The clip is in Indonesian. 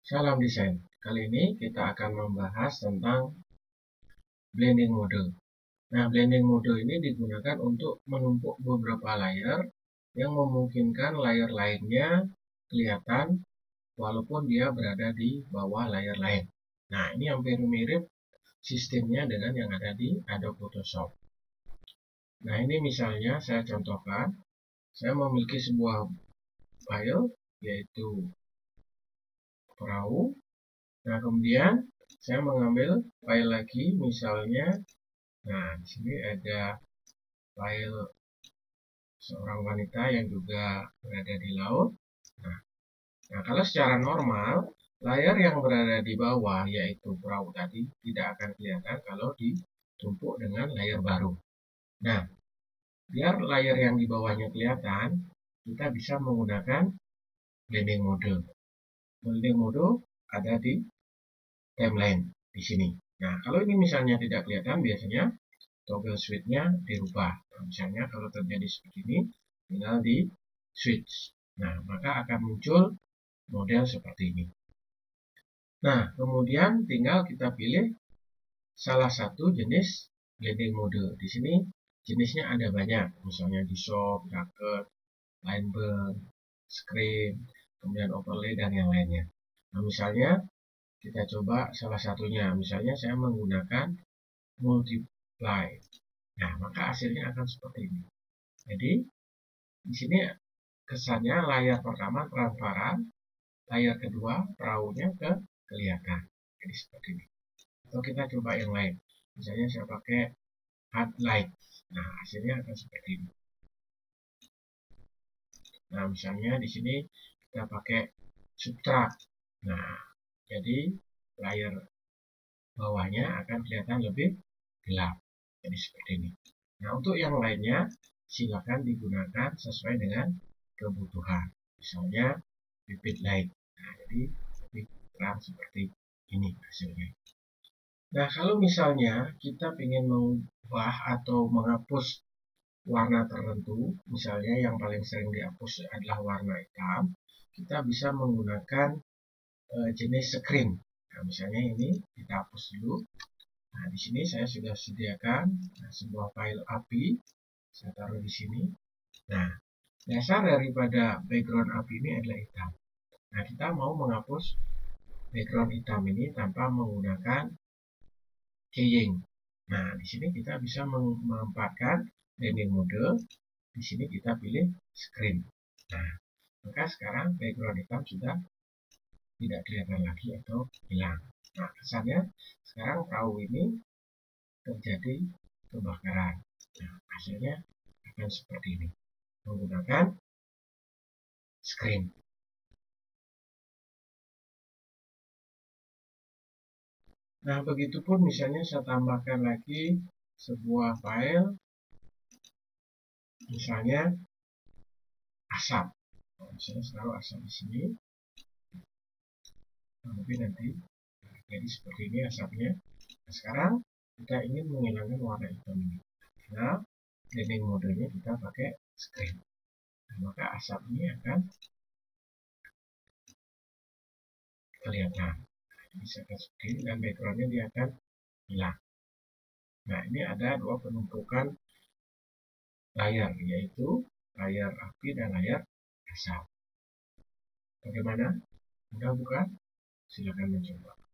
Salam desain. Kali ini kita akan membahas tentang blending mode. Nah, blending mode ini digunakan untuk menumpuk beberapa layer yang memungkinkan layer lainnya kelihatan walaupun dia berada di bawah layer lain. Nah, ini hampir mirip sistemnya dengan yang ada di Adobe Photoshop. Nah, ini misalnya saya contohkan, saya memiliki sebuah file yaitu perahu. Nah, kemudian saya mengambil file lagi, misalnya, nah di sini ada file seorang wanita yang juga berada di laut. Nah, kalau secara normal, layar yang berada di bawah, yaitu perahu tadi, tidak akan kelihatan kalau ditumpuk dengan layar baru. Nah, biar layar yang di bawahnya kelihatan, kita bisa menggunakan blending mode. Blending mode ada di timeline di sini. Nah, kalau ini misalnya tidak kelihatan, biasanya toggle switch-nya dirubah. Nah, misalnya kalau terjadi seperti ini, tinggal di switch. Nah, maka akan muncul model seperti ini. Nah, kemudian tinggal kita pilih salah satu jenis blending mode. Di sini jenisnya ada banyak, misalnya dissolve, bracket, line burn, screen, kemudian overlay, dan yang lainnya. Nah, misalnya kita coba salah satunya, misalnya saya menggunakan multiply. Nah, maka hasilnya akan seperti ini. Jadi, di sini kesannya layar pertama transparan, layar kedua perahunya kelihatan. Jadi seperti ini. Atau kita coba yang lain. Misalnya saya pakai hard light. Nah, hasilnya akan seperti ini. Nah, misalnya di sini kita pakai subtract. Nah, jadi layar bawahnya akan kelihatan lebih gelap. Jadi seperti ini. Nah, untuk yang lainnya silakan digunakan sesuai dengan kebutuhan. Misalnya vivid light. Nah, jadi lebih terang seperti ini hasilnya. Nah, kalau misalnya kita ingin mengubah atau menghapus warna tertentu, misalnya yang paling sering dihapus adalah warna hitam, kita bisa menggunakan jenis screen. Nah, misalnya ini kita hapus dulu. Nah, di sini saya sudah sediakan sebuah file API. Saya taruh di sini. Nah, dasar daripada background API ini adalah hitam. Nah, kita mau menghapus background hitam ini tanpa menggunakan keying. Nah, di sini kita bisa menempatkan blending mode. Di sini kita pilih screen. Nah, maka sekarang background hitam sudah tidak kelihatan lagi atau hilang. Nah, kesannya sekarang perahu ini terjadi kebakaran. Nah, hasilnya akan seperti ini menggunakan screen. Nah, begitupun misalnya saya tambahkan lagi sebuah file, misalnya asap. Nah, misalnya saya taruh asap di sini. Nah, mungkin nanti jadi seperti ini asapnya. Nah, sekarang kita ingin menghilangkan warna hitam ini. Nah, blending modenya kita pakai screen. Nah, maka asap ini akan kelihatan. Bisa seperti ini dan backgroundnya dia akan hilang. Nah, ini ada dua penumpukan layar, yaitu layar api dan layar asap. Bagaimana? Mudah bukan? Silakan mencoba.